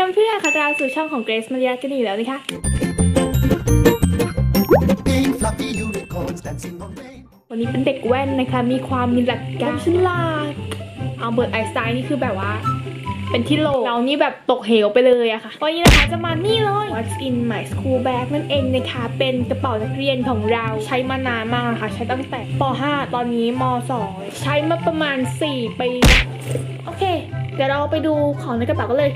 เพื่อนๆค่ะตามสู่ช่องของเกรซมาริยากันอีกแล้วนะคะวันนี้เป็นเด็กแว่นนะคะมีความมีหลักการฉลาดเอาเบิร์ตไอน์สไตน์นี่คือแบบว่าเป็นที่โลเรานี่แบบตกเหวไปเลยอะค่ะวันนี้นะคะจะมานี่เลย What's in my school bag นั่นเองนะคะเป็นกระเป๋านักเรียนของเราใช้มานานมากค่ะใช้ตั้งแต่ป .5 ตอนนี้ม .2 ใช้มาประมาณ4 ปีโอเคเดี๋ยวเราไปดูของในกระเป๋ากันเลย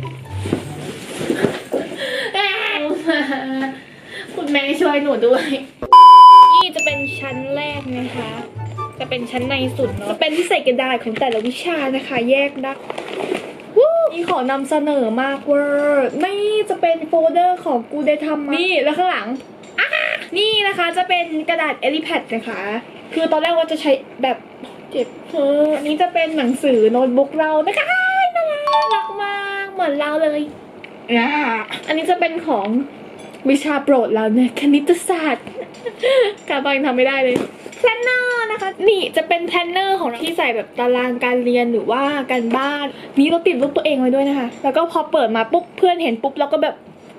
คุณแม่ช่วยหนูด้วยนี่จะเป็นชั้นแรกนะคะจะเป็นชั้นในสุดเนาะจะเป็นที่ใส่กระดาษของแต่ละวิชานะคะแยกได้นี่ขอนำเสนอมากเวอร์นี่จะเป็นโฟลเดอร์ของกูได้ทำนี่แล้วข้างหลังนี่นะคะจะเป็นกระดาษเอลิแพดนะคะคือตอนแรกว่าจะใช้แบบเจ็บอันนี้จะเป็นหนังสือโน้ตบุ๊กเรานะคะน่ารักมากเหมือนเราเลยอันนี้จะเป็นของวิชาโปรดเราเนี่ยคณิตศาสตร์การบ้านทำไม่ได้เลยแพลนเนอร์นะคะนี่จะเป็นแพลนเนอร์ของเราที่ใส่แบบตารางการเรียนหรือว่าการบ้านนี่เราติดรูปตัวเองไว้ด้วยนะคะแล้วก็พอเปิดมาปุ๊บเพื่อนเห็นปุ๊บเราก็แบบ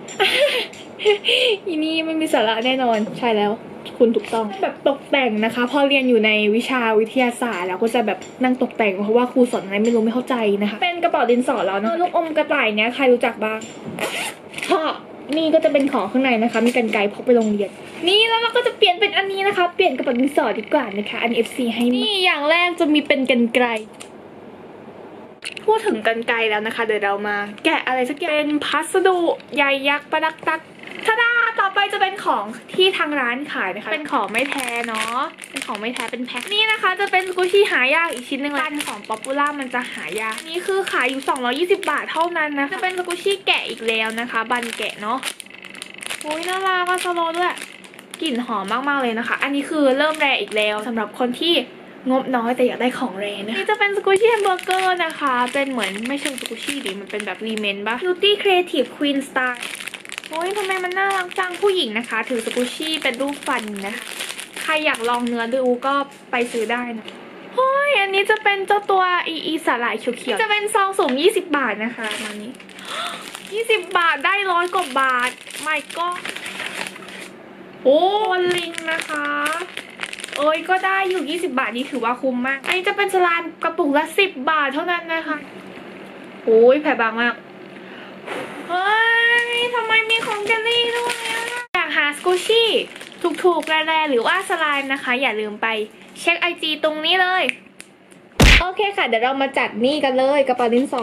อีนี่ไม่มีสาระแน่นอนใช่แล้วคุณถูกต้องแบบตกแต่งนะคะพอเรียนอยู่ในวิชาวิทยาศาสตร์แล้วก็จะแบบนั่งตกแต่งเพราะว่าครูสอนอะไรไม่รู้ไม่เข้าใจนะคะเป็นกระเป๋าดินสอแล้วนะลูกอมกระต่ายเนี้ยใครรู้จักบ้างชอบนี่ก็จะเป็นของข้างในนะคะมีกรรไกรพกไปโรงเรียนนี่แล้วเราก็จะเปลี่ยนเป็นอันนี้นะคะเปลี่ยนกระเป๋าดินสอดีกว่านะคะอัน FC ให้นี่อย่างแรกจะมีเป็นกรรไกรพูดถึงกรรไกรแล้วนะคะเดี๋ยวเรามาแกะอะไรสักอย่างเป็นพัสดุใหญ่ยักษ์ประดักตักทาดาต่อไปจะเป็นของที่ทางร้านขายนะคะเป็นของไม่แท้เนาะเป็นของไม่แท้เป็นแพ็คนี่นะคะจะเป็นสกูชี่หายากอีกชิ้นหนึ่งกันของป๊อปปูล่ามันจะหายากนี่คือขายอยู่220 บาทเท่านั้นนะคะจะเป็นสกูชี่แกะอีกแล้วนะคะบันแกะเนาะโอ้ยน่ารักก็สโลว์ด้วยกลิ่นหอมมากๆเลยนะคะอันนี้คือเริ่มแรอีกแล้วสำหรับคนที่งบน้อยแต่อยากได้ของแรงนะนี่จะเป็นสกูชี่แฮมเบอร์เกอร์นะคะเป็นเหมือนไม่ใช่สกูชี่ดิมันเป็นแบบรีเมนต์ปะ Beauty Creative Queen Styleโอ้ยทำไมมันน่ารักจังผู้หญิงนะคะถือสกูชี่เป็นรูปฟันนะคะใครอยากลองเนื้อดูก็ไปซื้อได้นะเฮ้ยอันนี้จะเป็นเจ้าตัวอีสาหร่ายเขียวๆจะเป็นซองสุ่ม20 บาทนะคะมานี้20 บาทได้100 กว่าบาทไม่ก็โอ้ลิงนะคะเอ้ยก็ได้อยู่20 บาทนี่ถือว่าคุ้มมากอันนี้จะเป็นสลามกระปุกละ10 บาทเท่านั้นนะคะโอ้ยแผ่บางมากเฮ้ยทำไมมีของแกลลี่ด้วยอยากหาสกูชี่ถูกๆแร่ๆหรือว่าสไลม์นะคะอย่าลืมไปเช็ค IG ตรงนี้เลยโอเคค่ะเดี๋ยวเรามาจัดนี่กันเลยกระเป๋าดินสอ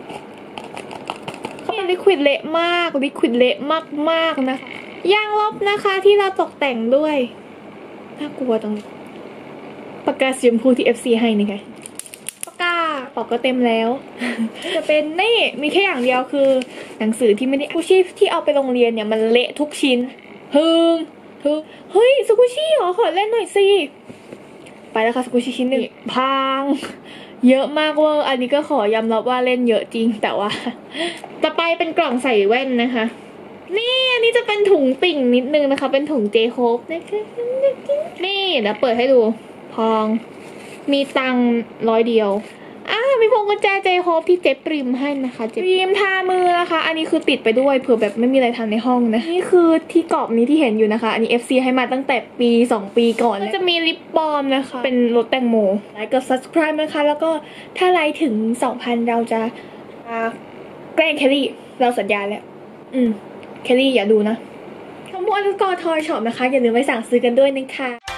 ลิควิดเละมากลิควิดเละมากๆนะคะยางลบนะคะที่เราตกแต่งด้วยน่ากลัวตรงนี้ปากกาสีชมพูที่ FC ให้นี่ไงปากกาปอกก็เต็มแล้ว จะเป็นนี่มีแค่อย่างเดียวคือหนังสือที่ไม่ได้สกูชี่ที่เอาไปโรงเรียนเนี่ยมันเละทุกชิ้นเฮ้ยสกูชี่เหรอขอเล่นหน่อยสิไปแล้วค่ะสกูชี่ชิ้นหนึ่งพังเยอะมากเวอร์อันนี้ก็ขอยอมรับว่าเล่นเยอะจริงแต่ว่าต่อไปเป็นกล่องใส่แว่นนะคะนี่อันนี้จะเป็นถุงติ่งนิดนึงนะคะเป็นถุงเจโคบนะคะนี่เดี๋ยวเปิดให้ดูพองมีตัง100 เดียวมีพวงกุญแจเจโคบที่เจ๊ปริมให้นะคะเจ๊ปริมทามือนะคะอันนี้คือติดไปด้วยเผื่อแบบไม่มีอะไรทำในห้องนะนี่คือที่กรอบนี้ที่เห็นอยู่นะคะอันนี้ FC ให้มาตั้งแต่ปี2 ปีก่อนแล้วจะมีลิปบาล์มนะคะเป็นรสแตงโมไลค์กับ subscribe นะคะแล้วก็ถ้าไลค์ถึง 2,000 เราจะแกล้งแคลรี่เราสัญญาแล้วแคลรี่อย่าดูนะทั้งหมดก็ทอยช็อปนะคะอย่าลืมไปสั่งซื้อกันด้วยนะคะ